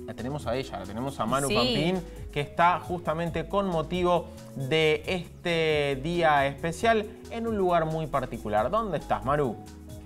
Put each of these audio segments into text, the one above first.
La tenemos a ella, la tenemos a Manu Sí. Pampín, que está justamente con motivo de este día especial en un lugar muy particular. ¿Dónde estás, Maru?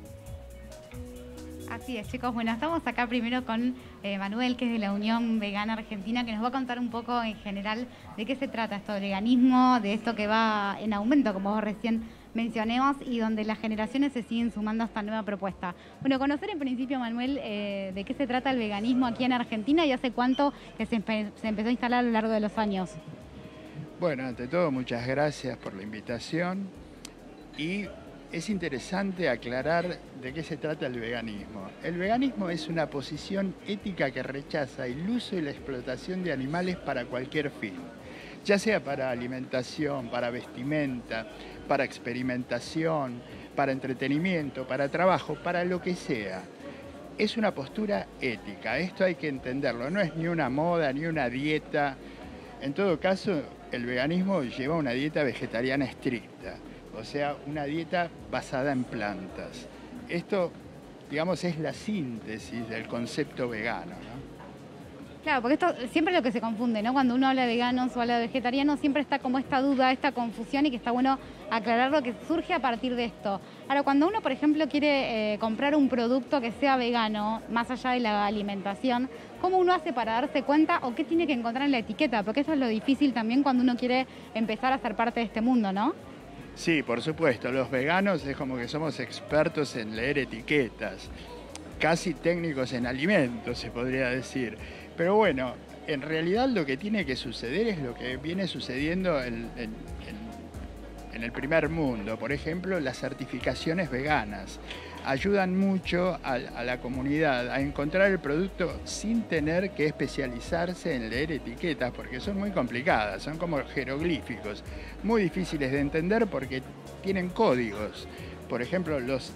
Así es, chicos. Bueno, estamos acá primero con Manuel, que es de la Unión Vegana Argentina, que nos va a contar un poco en general de qué se trata esto del veganismo, de esto que va en aumento, como vos recién mencionemos, y donde las generaciones se siguen sumando a esta nueva propuesta. Bueno, conocer en principio, Manuel, de qué se trata el veganismo aquí en Argentina y hace cuánto que se empezó a instalar a lo largo de los años. Bueno, ante todo, muchas gracias por la invitación y es interesante aclarar de qué se trata el veganismo. El veganismo es una posición ética que rechaza el uso y la explotación de animales para cualquier fin, ya sea para alimentación, para vestimenta, para experimentación, para entretenimiento, para trabajo, para lo que sea. Es una postura ética, esto hay que entenderlo, no es ni una moda ni una dieta. En todo caso, el veganismo lleva una dieta vegetariana estricta, o sea, una dieta basada en plantas. Esto, digamos, es la síntesis del concepto vegano, ¿no? Claro, porque esto siempre es lo que se confunde, ¿no? Cuando uno habla de veganos o habla de vegetarianos, siempre está como esta duda, esta confusión, y que está bueno aclarar lo que surge a partir de esto. Ahora, cuando uno, por ejemplo, quiere comprar un producto que sea vegano, más allá de la alimentación, ¿cómo uno hace para darse cuenta o qué tiene que encontrar en la etiqueta? Porque eso es lo difícil también cuando uno quiere empezar a ser parte de este mundo, ¿no? Sí, por supuesto, los veganos es como que somos expertos en leer etiquetas, casi técnicos en alimentos, se podría decir. Pero bueno, en realidad lo que tiene que suceder es lo que viene sucediendo en el primer mundo. Por ejemplo, las certificaciones veganas ayudan mucho a la comunidad a encontrar el producto sin tener que especializarse en leer etiquetas, porque son muy complicadas, son como jeroglíficos, muy difíciles de entender porque tienen códigos. Por ejemplo, los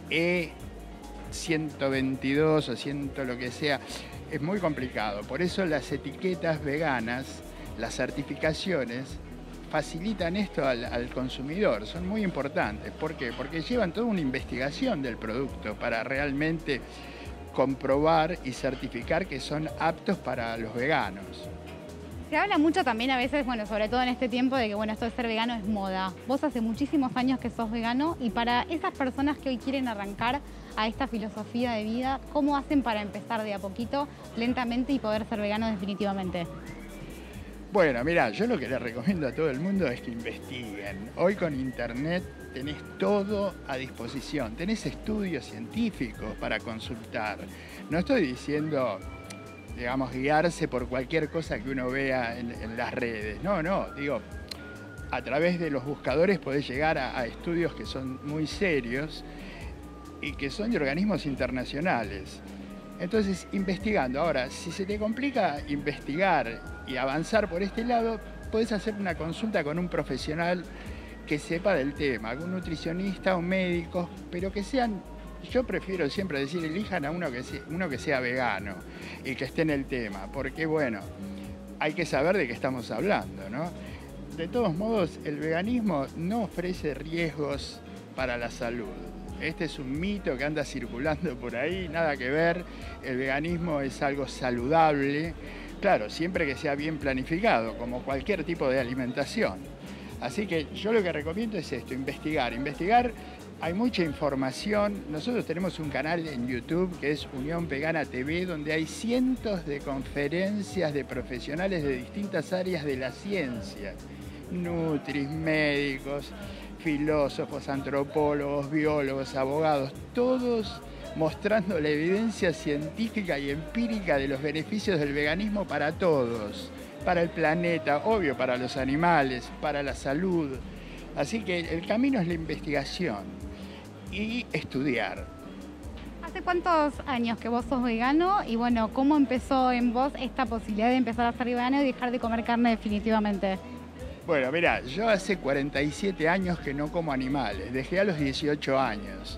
E122 o 100 lo que sea, es muy complicado. Por eso las etiquetas veganas, las certificaciones, facilitan esto al consumidor, son muy importantes. ¿Por qué? Porque llevan toda una investigación del producto para realmente comprobar y certificar que son aptos para los veganos. Se habla mucho también a veces, bueno, sobre todo en este tiempo, de que bueno, esto de ser vegano es moda. Vos hace muchísimos años que sos vegano, y para esas personas que hoy quieren arrancar a esta filosofía de vida, ¿cómo hacen para empezar de a poquito, lentamente, y poder ser vegano definitivamente? Bueno, mirá, yo lo que les recomiendo a todo el mundo es que investiguen. Hoy con internet tenés todo a disposición, tenés estudios científicos para consultar. No estoy diciendo, digamos, guiarse por cualquier cosa que uno vea en las redes. No, digo, a través de los buscadores podés llegar a estudios que son muy serios y que son de organismos internacionales. Entonces, investigando. Ahora, si se te complica investigar y avanzar por este lado, podés hacer una consulta con un profesional que sepa del tema, un nutricionista, un médico, pero que sean, yo prefiero siempre decir, elijan a uno que sea vegano y que esté en el tema, porque bueno, hay que saber de qué estamos hablando, ¿no? De todos modos, el veganismo no ofrece riesgos para la salud. Este es un mito que anda circulando por ahí, nada que ver. El veganismo es algo saludable, claro, siempre que sea bien planificado, como cualquier tipo de alimentación. Así que yo lo que recomiendo es esto, investigar. Hay mucha información. Nosotros tenemos un canal en YouTube que es Unión Vegana TV, donde hay cientos de conferencias de profesionales de distintas áreas de la ciencia. Nutris, médicos, filósofos, antropólogos, biólogos, abogados, todos mostrando la evidencia científica y empírica de los beneficios del veganismo para todos, para el planeta, obvio, para los animales, para la salud. Así que el camino es la investigación y estudiar. ¿Hace cuántos años que vos sos vegano? Y bueno, ¿cómo empezó en vos esta posibilidad de empezar a ser vegano y dejar de comer carne definitivamente? Bueno, mirá, yo hace 47 años que no como animales, dejé a los 18 años.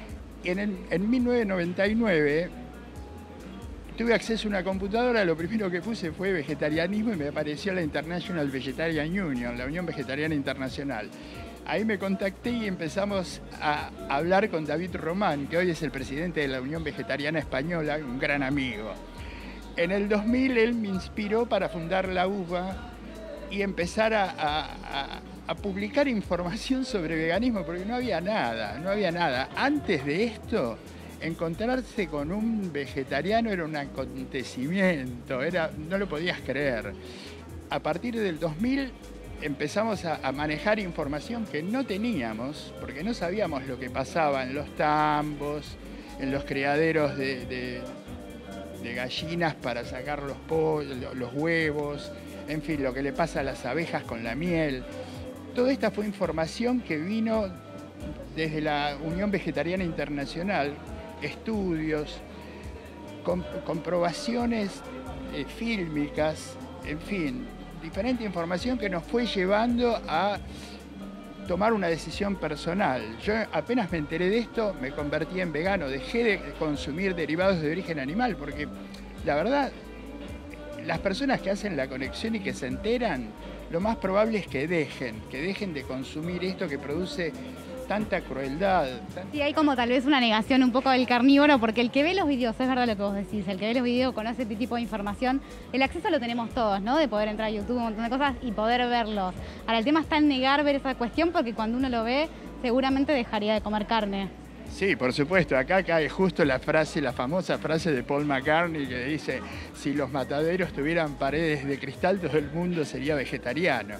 En 1999 tuve acceso a una computadora, lo primero que puse fue vegetarianismo y me apareció la International Vegetarian Union, la Unión Vegetariana Internacional. Ahí me contacté y empezamos a hablar con David Román, que hoy es el presidente de la Unión Vegetariana Española, un gran amigo. en el 2000 él me inspiró para fundar la UBA y empezar a publicar información sobre veganismo, porque no había nada. Antes de esto, encontrarse con un vegetariano era un acontecimiento, no lo podías creer. A partir del 2000 empezamos a manejar información que no teníamos, porque no sabíamos lo que pasaba en los tambos, en los criaderos de gallinas para sacar los huevos, en fin, lo que le pasa a las abejas con la miel. Toda esta fue información que vino desde la Unión Vegetariana Internacional, estudios, comprobaciones fílmicas, en fin, diferente información que nos fue llevando a tomar una decisión personal. Yo apenas me enteré de esto, me convertí en vegano, dejé de consumir derivados de origen animal, porque la verdad, las personas que hacen la conexión y que se enteran, lo más probable es que dejen de consumir esto que produce tanta crueldad. Sí, hay como tal vez una negación un poco del carnívoro, porque el que ve los videos, es verdad lo que vos decís, el que ve los videos conoce este tipo de información, el acceso lo tenemos todos, ¿no? De poder entrar a YouTube, un montón de cosas y poder verlos. Ahora, el tema está en negar ver esa cuestión, porque cuando uno lo ve, seguramente dejaría de comer carne. Sí, por supuesto. Acá cae justo la famosa frase de Paul McCartney que dice: si los mataderos tuvieran paredes de cristal, todo el mundo sería vegetariano.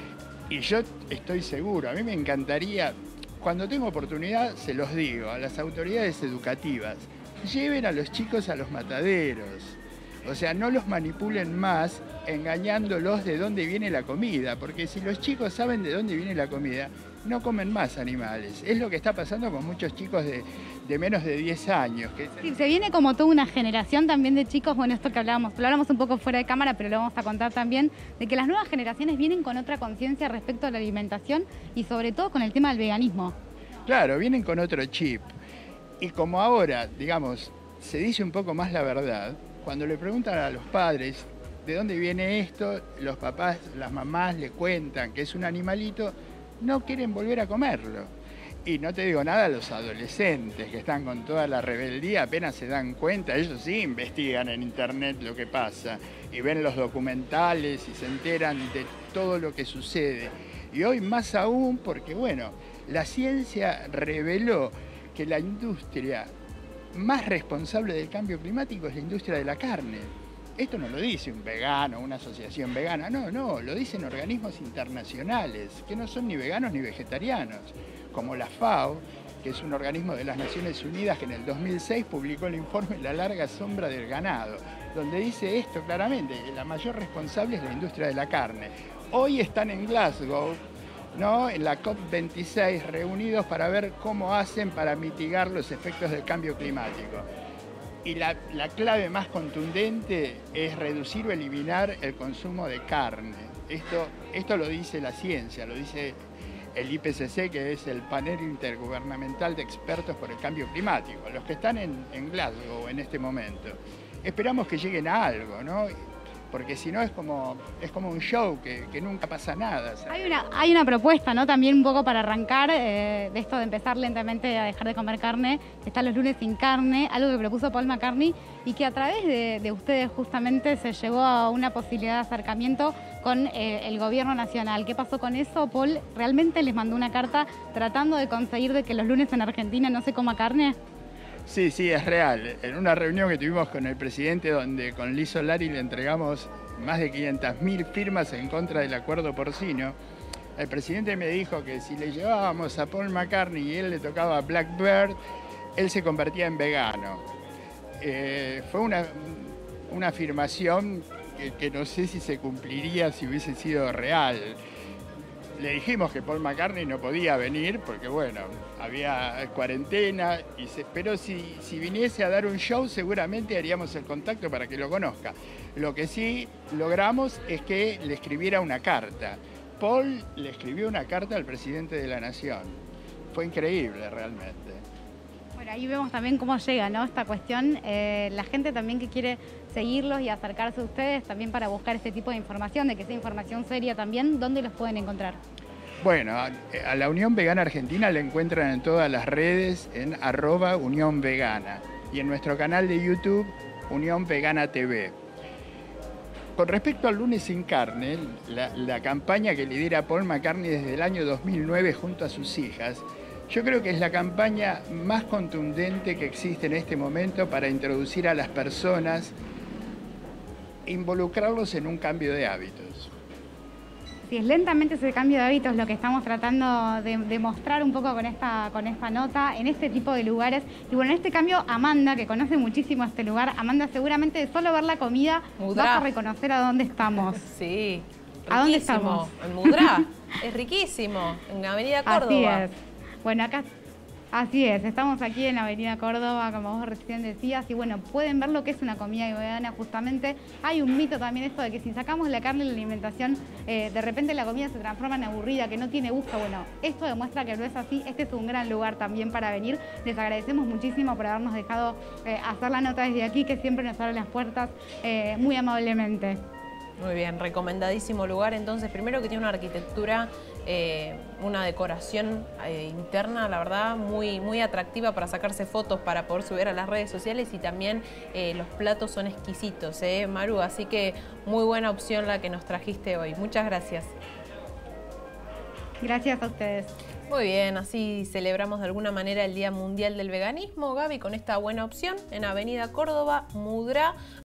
Y yo estoy seguro, a mí me encantaría, cuando tengo oportunidad, se los digo a las autoridades educativas, lleven a los chicos a los mataderos. O sea, no los manipulen más engañándolos de dónde viene la comida, porque si los chicos saben de dónde viene la comida, no comen más animales. Es lo que está pasando con muchos chicos de menos de 10 años. Sí, se viene como toda una generación también de chicos, bueno, esto que hablábamos, lo hablamos un poco fuera de cámara, pero lo vamos a contar también, de que las nuevas generaciones vienen con otra conciencia respecto a la alimentación y sobre todo con el tema del veganismo. Claro, vienen con otro chip. Y como ahora, digamos, se dice un poco más la verdad, cuando le preguntan a los padres de dónde viene esto, los papás, las mamás le cuentan que es un animalito, no quieren volver a comerlo. Y no te digo nada a los adolescentes que están con toda la rebeldía, apenas se dan cuenta, ellos sí investigan en internet lo que pasa y ven los documentales y se enteran de todo lo que sucede. Y hoy más aún porque, bueno, la ciencia reveló que la industria más responsable del cambio climático es la industria de la carne. Esto no lo dice un vegano, una asociación vegana, no, lo dicen organismos internacionales que no son ni veganos ni vegetarianos, como la FAO, que es un organismo de las Naciones Unidas que en el 2006 publicó el informe La larga sombra del ganado, donde dice esto claramente, que la mayor responsable es la industria de la carne. Hoy están en Glasgow, ¿no?, en la COP26, reunidos para ver cómo hacen para mitigar los efectos del cambio climático. Y la clave más contundente es reducir o eliminar el consumo de carne. Esto lo dice la ciencia, lo dice el IPCC, que es el panel intergubernamental de expertos por el cambio climático, los que están en Glasgow en este momento. Esperamos que lleguen a algo, ¿no? Porque si no es como un show que nunca pasa nada. ¿Sabes? Hay una propuesta, ¿no? También un poco para arrancar de esto de empezar lentamente a dejar de comer carne, que están los lunes sin carne, algo que propuso Paul McCartney y que a través de ustedes justamente se llegó a una posibilidad de acercamiento con el gobierno nacional. ¿Qué pasó con eso? Paul realmente les mandó una carta tratando de conseguir de que los lunes en Argentina no se coma carne. Sí, es real. En una reunión que tuvimos con el presidente, donde con Liz Solari le entregamos más de 500.000 firmas en contra del acuerdo porcino, el presidente me dijo que si le llevábamos a Paul McCartney y él le tocaba Blackbird, él se convertía en vegano. Fue una afirmación que no sé si se cumpliría si hubiese sido real. Le dijimos que Paul McCartney no podía venir porque, bueno, había cuarentena, pero si viniese a dar un show seguramente haríamos el contacto para que lo conozca. Lo que sí logramos es que le escribiera una carta. Paul le escribió una carta al presidente de la Nación. Fue increíble realmente. Bueno, ahí vemos también cómo llega, ¿no?, esta cuestión. La gente también que quiere seguirlos y acercarse a ustedes también para buscar este tipo de información, de que sea información seria también, ¿dónde los pueden encontrar? Bueno, a la Unión Vegana Argentina la encuentran en todas las redes en @Unión Vegana y en nuestro canal de YouTube Unión Vegana TV. con respecto al lunes sin carne, la campaña que lidera Paul McCartney desde el año 2009 junto a sus hijas, yo creo que es la campaña más contundente que existe en este momento para introducir a las personas, involucrarlos en un cambio de hábitos. Sí, es lentamente ese cambio de hábitos lo que estamos tratando de mostrar un poco con esta nota, en este tipo de lugares. Y bueno, en este cambio, Amanda, que conoce muchísimo este lugar, Amanda, seguramente de solo ver la comida Mudrá. vas a reconocer a dónde estamos. Sí, riquísimo. ¿A dónde estamos? En Mudrá. Es riquísimo, en Avenida Córdoba. Así es. Bueno, acá, así es, estamos aquí en la Avenida Córdoba, como vos recién decías, y bueno, pueden ver lo que es una comida vegana. Justamente hay un mito también esto de que si sacamos la carne de la alimentación, de repente la comida se transforma en aburrida, que no tiene gusto. Bueno, esto demuestra que no es así. Este es un gran lugar también para venir. Les agradecemos muchísimo por habernos dejado hacer la nota desde aquí, que siempre nos abre las puertas muy amablemente. Muy bien, recomendadísimo lugar. Entonces, primero que tiene una arquitectura, una decoración interna, la verdad, muy, muy atractiva para sacarse fotos, para poder subir a las redes sociales, y también los platos son exquisitos, Maru, así que muy buena opción la que nos trajiste hoy. Muchas gracias. Gracias a ustedes. Muy bien, así celebramos de alguna manera el Día Mundial del Veganismo, Gaby, con esta buena opción en Avenida Córdoba, Mudrá.